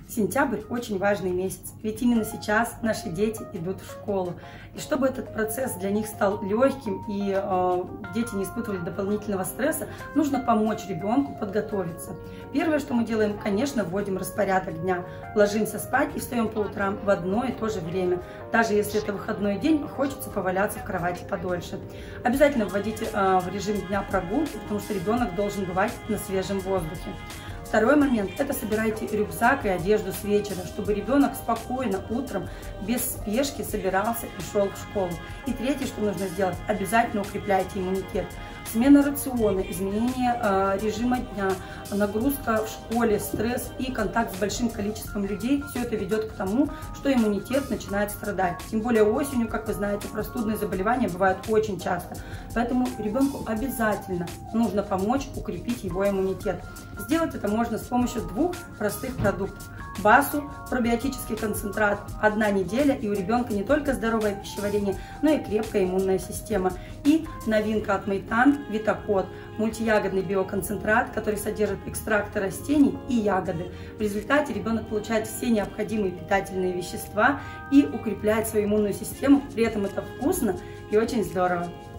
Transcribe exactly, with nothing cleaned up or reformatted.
Сентябрь очень важный месяц, ведь именно сейчас наши дети идут в школу. И чтобы этот процесс для них стал легким и э, дети не испытывали дополнительного стресса, нужно помочь ребенку подготовиться. Первое, что мы делаем, конечно, вводим распорядок дня. Ложимся спать и встаем по утрам в одно и то же время. Даже если это выходной день, хочется поваляться в кровати подольше. Обязательно вводите э, в режим дня прогулки, потому что ребенок должен бывать на свежем воздухе. Второй момент – это собирайте рюкзак и одежду с вечера, чтобы ребенок спокойно утром, без спешки собирался и шел в школу. И третье, что нужно сделать – обязательно укрепляйте иммунитет. Смена рациона, изменение э, режима дня, нагрузка в школе, стресс и контакт с большим количеством людей – все это ведет к тому, что иммунитет начинает страдать. Тем более осенью, как вы знаете, простудные заболевания бывают очень часто. Поэтому ребенку обязательно нужно помочь укрепить его иммунитет. Сделать это можно с помощью двух простых продуктов. Басу, пробиотический концентрат, одна неделя, и у ребенка не только здоровое пищеварение, но и крепкая иммунная система. И новинка от Мейтан, Витакод, мультиягодный биоконцентрат, который содержит экстракты растений и ягоды. В результате ребенок получает все необходимые питательные вещества и укрепляет свою иммунную систему. При этом это вкусно и очень здорово.